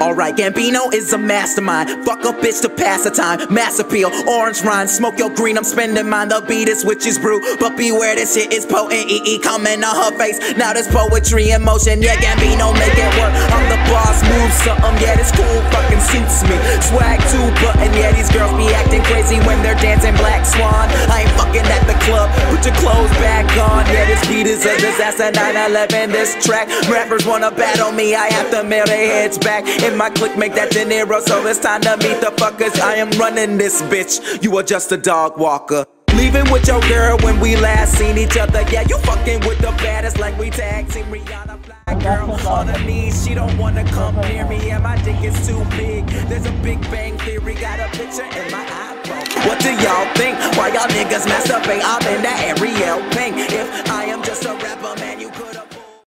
Alright, Gambino is a mastermind. Fuck a bitch to pass the time. Mass appeal, orange rind, smoke your green, I'm spending mine. The beat is witch's brew, but beware this shit is potent. EE coming on her face, now there's poetry in motion. Yeah, Gambino make it work, I'm the boss, move something. Yeah, this cool fucking suits me. Swag 2 button, yeah, these girls be acting crazy when they're dancing Black Swan. I ain't fucking at the club, put your clothes back on. Yeah, this beat is a disaster, 9/11 this track. Rappers wanna battle me, I have to mail their heads back. In my clique make that De Niro, so it's time to meet the fuckers. I am running this bitch, you are just a dog walker. Leaving with your girl when we last seen each other. Yeah, you fucking with the baddest like we tag team Rihanna. Fly girl on her knees, she don't wanna come near me. Yeah, my dick is too big, there's a Big Bang Theory. Got a picture in my iPhone. What do y'all think? Why y'all niggas masturbate? I'm in that